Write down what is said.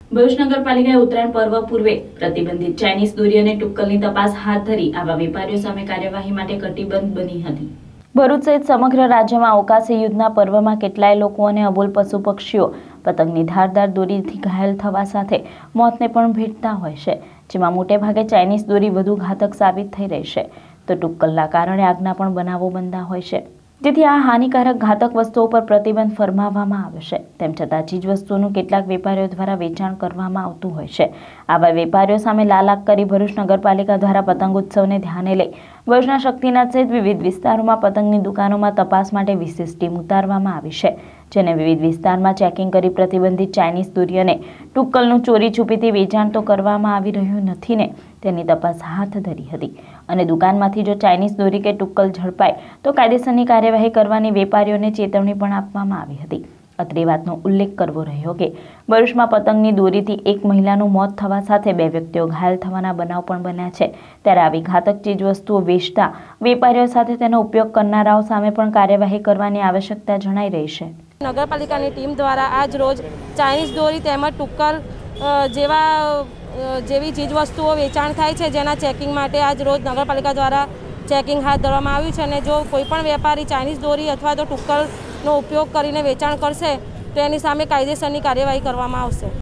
ભરૂચ નગરપાલિકાએ ઉત્તરાયણ પર્વ પૂર્વે પ્રતિબંધિત ચાઇનીઝ દોરી અને ટુક્કલની તપાસ હાથ ધરી આવા વેપારીઓ સામે કાર્યવાહી માટે કટિબદ્ધ બની હતી। ભરૂચ સહિત સમગ્ર રાજ્યમાં અવકાશી યુદ્ધના પર્વમાં કેટલાય લોકો અને અબોલ પશુ પક્ષીઓ પતંગની ધારદાર દોરીથી ઘાયલ થવા સાથે મોતને પણ ભેટતા હોય છે, જેમાં મોટેભાગે ચાઇનીઝ દોરી વધુ ઘાતક સાબિત થઈ રહી છે, તો ટુક્કલના કારણે આગના પણ બનાવો બનતા હોય છે। જેથી આ હાનિકારક ઘાતક વસ્તુઓ પર પ્રતિબંધ ફરમાવવામાં આવે છે। તેમ છતાં ચીજવસ્તુઓનું કેટલાક વેપારીઓ દ્વારા વેચાણ કરવામાં આવતું હોય છે। આવા વેપારીઓ સામે લાલાક કરી ભરૂચ નગરપાલિકા દ્વારા પતંગ ઉત્સવને ધ્યાને લઈ ભરૂચના શક્તિનાથ સહિત વિવિધ વિસ્તારોમાં પતંગની દુકાનોમાં તપાસ માટે વિશેષ ટીમ ઉતારવામાં આવી છે, જેને વિવિધ વિસ્તારમાં ચેકિંગ કરી પ્રતિબંધિત ચાઇનીઝ દોરી અને ટુક્કલનું ચોરી છુપીથી વેચાણ તો કરવામાં આવી રહ્યું નથી ને તેની તપાસ હાથ ધરી હતી અને દુકાનમાંથી જો ચાઇનીઝ દોરી કે ટુક્કલ ઝડપાય તો કાયદેસરની કાર્યવાહી કરવાની વેપારીઓને ચેતવણી પણ આપવામાં આવી હતી। અત્રે વાતનો ઉલ્લેખ કરવો રહ્યો કે ભરૂચમાં પતંગની દોરીથી એક મહિલાનું મોત થવા સાથે 2 વ્યક્તિઓ ઘાયલ થવાના બનાવ પણ બન્યા છે, ત્યારે આવી ઘાતક ચીજવસ્તુઓ વેચતા વેપારીઓ સાથે તેનો ઉપયોગ કરનારાઓ સામે પણ કાર્યવાહી કરવાની આવશ્યકતા જણાઈ રહી છે। નગરપાલિકાની ટીમ દ્વારા આજ રોજ ચાઇનીઝ દોરી તેમજ ટુક્કલ જેવી ચીજવસ્તુઓ વેચાણ થાય છે, જેના ચેકિંગ માટે આજ રોજ નગરપાલિકા દ્વારા ચેકિંગ હાથ ધરવામાં આવ્યું છે અને જો કોઈપણ વેપારી ચાઇનીઝ દોરી અથવા તો ટુક્કલનો ઉપયોગ કરીને વેચાણ કરશે તો એની સામે કાયદેસરની કાર્યવાહી કરવામાં આવશે।